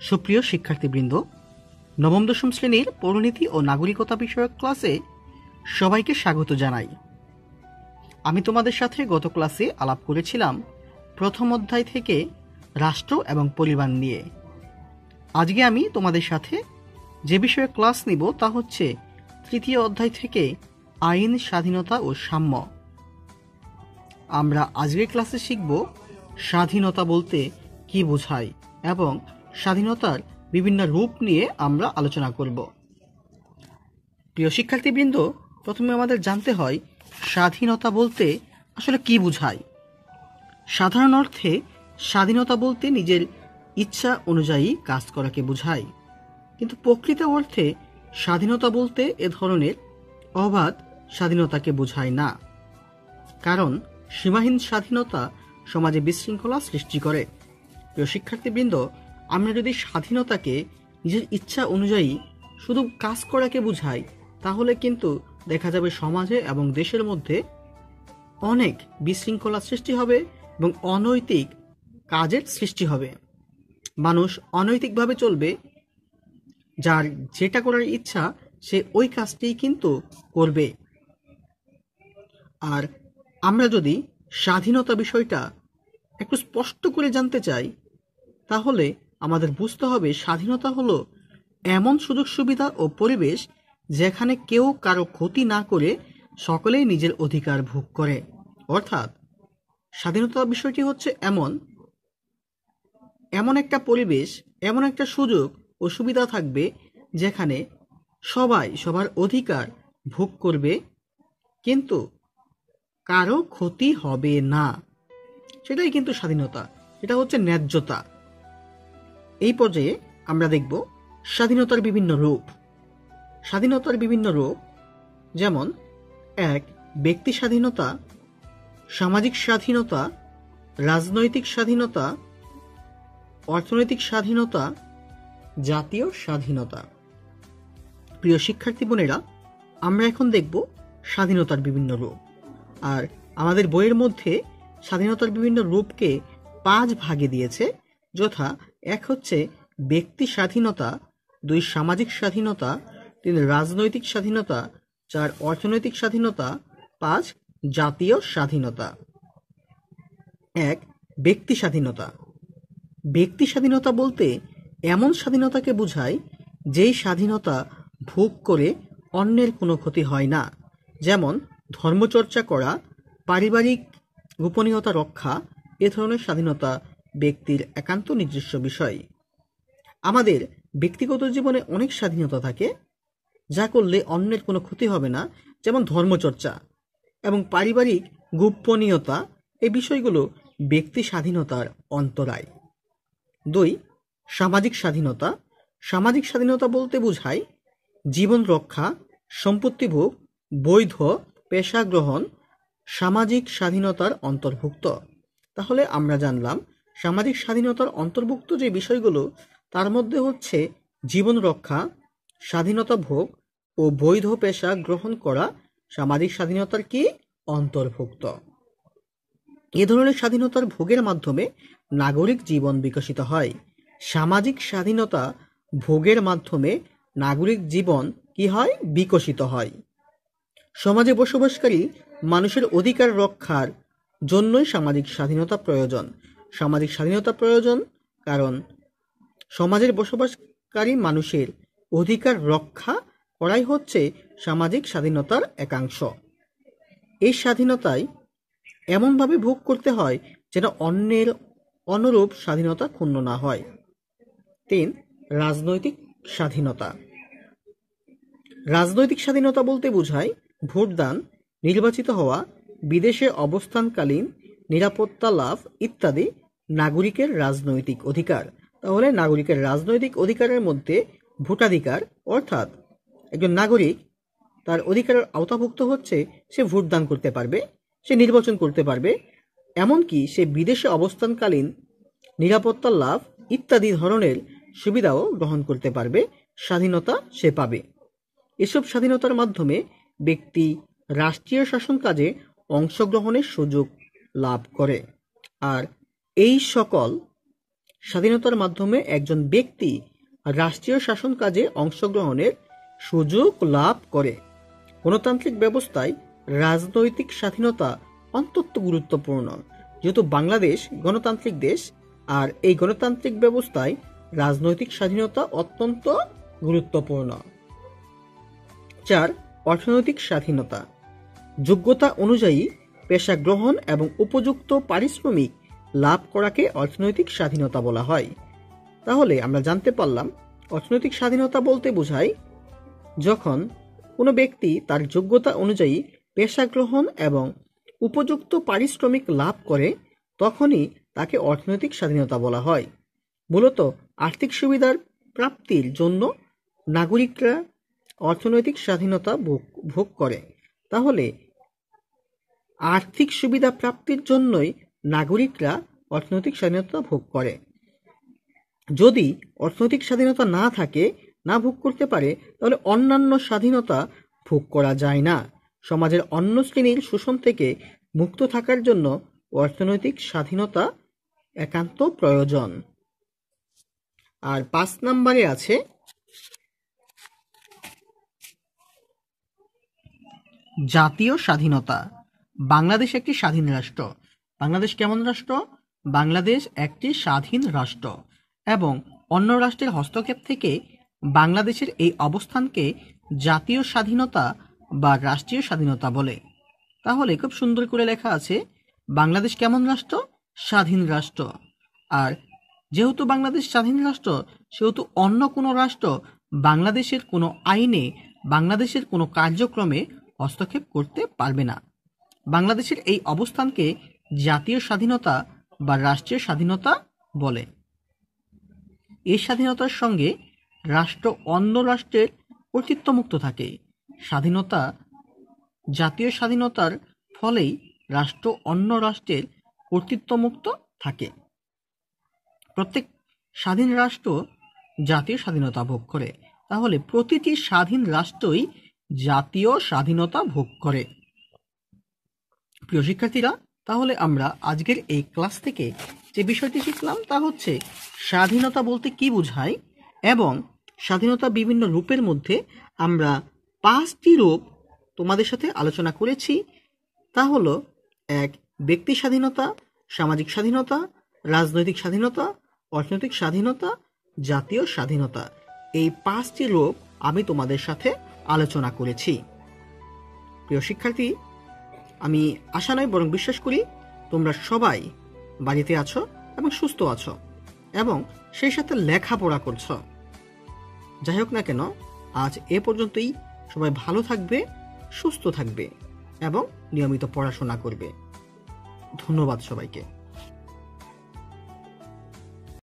সুপ্রিয় শিক্ষার্থীবৃন্দ, নবম দশম শ্রেণীর পৌরনীতি ও নাগরিকতা বিষয়ক ক্লাসে সবাইকে স্বাগত জানাই। আমি তোমাদের সাথে গত ক্লাসে আলাপ করেছিলাম প্রথম অধ্যায় থেকে রাষ্ট্র এবং পরিবার নিয়ে। আজকে আমি তোমাদের সাথে যে বিষয়ে ক্লাস নিব তা হচ্ছে তৃতীয় অধ্যায় থেকে আইন, স্বাধীনতা ও সাম্য। আমরা আজকের ক্লাসে শিখব স্বাধীনতা বলতে কি বোঝায় এবং স্বাধীনতার বিভিন্ন রূপ নিয়ে আমরা আলোচনা করব। প্রিয় শিক্ষার্থীবৃন্দ, প্রথমে আমাদের জানতে হয় স্বাধীনতা বলতে আসলে কি বোঝায়। সাধারণ অর্থে স্বাধীনতা বলতে নিজের ইচ্ছা অনুযায়ী কাজ করাকে বোঝায়, কিন্তু প্রকৃত অর্থে স্বাধীনতা বলতে এ ধরনের অবাধ স্বাধীনতাকে বোঝায় না, কারণ সীমাহীন স্বাধীনতা সমাজে বিশৃঙ্খলা সৃষ্টি করে। প্রিয় শিক্ষার্থীবৃন্দ, আমরা যদি স্বাধীনতাকে নিজের ইচ্ছা অনুযায়ী শুধু কাজ করাকে বোঝাই, তাহলে কিন্তু দেখা যাবে সমাজে এবং দেশের মধ্যে অনেক বিশৃঙ্খলা সৃষ্টি হবে এবং অনৈতিক কাজের সৃষ্টি হবে। মানুষ অনৈতিকভাবে চলবে, যার যেটা করার ইচ্ছা সে ওই কাজটিই কিন্তু করবে। আর আমরা যদি স্বাধীনতা বিষয়টা একটু স্পষ্ট করে জানতে চাই, তাহলে আমাদের বুঝতে হবে স্বাধীনতা হলো এমন সুযোগ সুবিধা ও পরিবেশ যেখানে কেউ কারো ক্ষতি না করে সকলেই নিজের অধিকার ভোগ করে। অর্থাৎ স্বাধীনতা বিষয়টি হচ্ছে এমন একটা পরিবেশ, এমন একটা সুযোগ ও সুবিধা থাকবে যেখানে সবাই সবার অধিকার ভোগ করবে, কিন্তু কারো ক্ষতি হবে না। সেটাই কিন্তু স্বাধীনতা, এটা হচ্ছে ন্যায্যতা। এই পর্যায়ে আমরা দেখব স্বাধীনতার বিভিন্ন রূপ। স্বাধীনতার বিভিন্ন রূপ যেমন: 1. ব্যক্তি স্বাধীনতা, সামাজিক স্বাধীনতা, রাজনৈতিক স্বাধীনতা, অর্থনৈতিক স্বাধীনতা, জাতীয় স্বাধীনতা। প্রিয় শিক্ষার্থী বোনেরা, আমরা এখন দেখব স্বাধীনতার বিভিন্ন রূপ। আর আমাদের বইয়ের মধ্যে স্বাধীনতার বিভিন্ন রূপকে 5 ভাগে দিয়েছে, যথা: 1 হচ্ছে ব্যক্তি স্বাধীনতা, 2 সামাজিক স্বাধীনতা, 3 রাজনৈতিক স্বাধীনতা, 4 অর্থনৈতিক স্বাধীনতা, 5 জাতীয় স্বাধীনতা। 1. ব্যক্তি স্বাধীনতা। ব্যক্তি স্বাধীনতা বলতে এমন স্বাধীনতাকে বোঝায় যেই স্বাধীনতা ভোগ করে অন্যের কোনো ক্ষতি হয় না, যেমন ধর্মচর্চা করা, পারিবারিক গোপনীয়তা রক্ষা। এ ধরনের স্বাধীনতা ব্যক্তির একান্ত নিজস্ব বিষয়। আমাদের ব্যক্তিগত জীবনে অনেক স্বাধীনতা থাকে যা করলে অন্যের কোনো ক্ষতি হবে না, যেমন ধর্মচর্চা এবং পারিবারিক গোপনীয়তা। এই বিষয়গুলো ব্যক্তি স্বাধীনতার অন্তরায়। 2. সামাজিক স্বাধীনতা। সামাজিক স্বাধীনতা বলতে বোঝায় জীবন রক্ষা, সম্পত্তি ভোগ, বৈধ পেশা গ্রহণ সামাজিক স্বাধীনতার অন্তর্ভুক্ত। তাহলে আমরা জানলাম সামাজিক স্বাধীনতার অন্তর্ভুক্ত যে বিষয়গুলো, তার মধ্যে হচ্ছে জীবন রক্ষা, স্বাধীনতা ভোগ ও বৈধ পেশা গ্রহণ করা সামাজিক স্বাধীনতার কি অন্তর্ভুক্ত। এ ধরনের স্বাধীনতার ভোগের মাধ্যমে নাগরিক জীবন বিকশিত হয়। সামাজিক স্বাধীনতা ভোগের মাধ্যমে নাগরিক জীবন কি হয়? বিকশিত হয়। সমাজে বসবাসকারী মানুষের অধিকার রক্ষার জন্যই সামাজিক স্বাধীনতা প্রয়োজন। সামাজিক স্বাধীনতা প্রয়োজন কারণ সমাজের বসবাসকারী মানুষের অধিকার রক্ষা করাই হচ্ছে সামাজিক স্বাধীনতার একাংশ। এই স্বাধীনতায় এমনভাবে ভোগ করতে হয় যেন অন্যের অনুরূপ স্বাধীনতা ক্ষুণ্ণ না হয়। 3. রাজনৈতিক স্বাধীনতা। রাজনৈতিক স্বাধীনতা বলতে বোঝায় ভোটদান, নির্বাচিত হওয়া, বিদেশে অবস্থানকালীন নিরাপত্তা লাভ ইত্যাদি নাগরিকের রাজনৈতিক অধিকার। তাহলে নাগরিকের রাজনৈতিক অধিকারের মধ্যে ভোটাধিকার, অর্থাৎ একজন নাগরিক তার অধিকারের আওতাভুক্ত হচ্ছে সে ভোটদান করতে পারবে, সে নির্বাচন করতে পারবে, এমনকি সে বিদেশে অবস্থানকালীন নিরাপত্তা লাভ ইত্যাদি ধরনের সুবিধাও গ্রহণ করতে পারবে, স্বাধীনতা সে পাবে। এসব স্বাধীনতার মাধ্যমে ব্যক্তি রাষ্ট্রীয় শাসন কাজে অংশগ্রহণের সুযোগ লাভ করে। আর এই সকল স্বাধীনতার মাধ্যমে একজন ব্যক্তি রাষ্ট্রীয় শাসন কাজে অংশগ্রহণের সুযোগ লাভ করে। গণতান্ত্রিক ব্যবস্থায় রাজনৈতিক স্বাধীনতা অত্যন্ত গুরুত্বপূর্ণ। যেহেতু বাংলাদেশ গণতান্ত্রিক দেশ, আর এই গণতান্ত্রিক ব্যবস্থায় রাজনৈতিক স্বাধীনতা অত্যন্ত গুরুত্বপূর্ণ। 4. অর্থনৈতিক স্বাধীনতা। যোগ্যতা অনুযায়ী পেশা গ্রহণ এবং উপযুক্ত পারিশ্রমিক লাভ করাকে অর্থনৈতিক স্বাধীনতা বলা হয়। তাহলে আমরা জানতে পারলাম অর্থনৈতিক স্বাধীনতা বলতে বোঝায় যখন কোনো ব্যক্তি তার যোগ্যতা অনুযায়ী পেশা গ্রহণ এবং উপযুক্ত পারিশ্রমিক লাভ করে, তখনই তাকে অর্থনৈতিক স্বাধীনতা বলা হয়। মূলত আর্থিক সুবিধার প্রাপ্তির জন্য নাগরিকরা অর্থনৈতিক স্বাধীনতা ভোগ করে। তাহলে আর্থিক সুবিধা প্রাপ্তির জন্যই নাগরিকরা অর্থনৈতিক স্বাধীনতা ভোগ করে। যদি অর্থনৈতিক স্বাধীনতা না থাকে, না ভোগ করতে পারে, তাহলে অন্যান্য স্বাধীনতা ভোগ করা যায় না। সমাজের অন্য শ্রেণীর শোষণ থেকে মুক্ত থাকার জন্য অর্থনৈতিক স্বাধীনতা একান্ত প্রয়োজন। আর 5 নম্বরে আছে জাতীয় স্বাধীনতা। বাংলাদেশ একটি স্বাধীন রাষ্ট্র। বাংলাদেশ কেমন রাষ্ট্র? বাংলাদেশ একটি স্বাধীন রাষ্ট্র এবং অন্য রাষ্ট্রের হস্তক্ষেপ থেকে বাংলাদেশের এই অবস্থানকে জাতীয় স্বাধীনতা বা রাষ্ট্রীয় স্বাধীনতা বলে। তাহলে খুব সুন্দর করে লেখা আছে বাংলাদেশ কেমন রাষ্ট্র? স্বাধীন রাষ্ট্র। আর যেহেতু বাংলাদেশ স্বাধীন রাষ্ট্র, সেহেতু অন্য কোনো রাষ্ট্র বাংলাদেশের কোনো আইনে, বাংলাদেশের কোনো কার্যক্রমে হস্তক্ষেপ করতে পারবে না। বাংলাদেশের এই অবস্থানকে জাতীয় স্বাধীনতা বা রাষ্ট্রীয় স্বাধীনতা বলে। এই স্বাধীনতার সঙ্গে রাষ্ট্র অন্য রাষ্ট্রের কর্তৃত্বমুক্ত থাকে। স্বাধীনতা, জাতীয় স্বাধীনতার ফলেই রাষ্ট্র অন্য রাষ্ট্রের কর্তৃত্বমুক্ত থাকে। প্রত্যেক স্বাধীন রাষ্ট্র জাতীয় স্বাধীনতা ভোগ করে। তাহলে প্রতিটি স্বাধীন রাষ্ট্রই জাতীয় স্বাধীনতা ভোগ করে। প্রিয় শিক্ষার্থীরা, তাহলে আমরা আজকের এই ক্লাস থেকে যে বিষয়টি শিখলাম তা হচ্ছে স্বাধীনতা বলতে কি বোঝায়, এবং স্বাধীনতা বিভিন্ন রূপের মধ্যে আমরা 5টি রূপ তোমাদের সাথে আলোচনা করেছি। তা হলো 1. ব্যক্তি স্বাধীনতা, সামাজিক স্বাধীনতা, রাজনৈতিক স্বাধীনতা, অর্থনৈতিক স্বাধীনতা, জাতীয় স্বাধীনতা। এই 5টি রূপ আমি তোমাদের সাথে আলোচনা করেছি। প্রিয় শিক্ষার্থী, আমি আশা নয় বরং বিশ্বাস করি তোমরা সবাই বাড়িতে আছো এবং সুস্থ আছো এবং সেই সাথে লেখাপড়া করছো। যাই হোক না কেন, আজ এ পর্যন্তই। সবাই ভালো থাকবে, সুস্থ থাকবে এবং নিয়মিত পড়াশোনা করবে। ধন্যবাদ সবাইকে।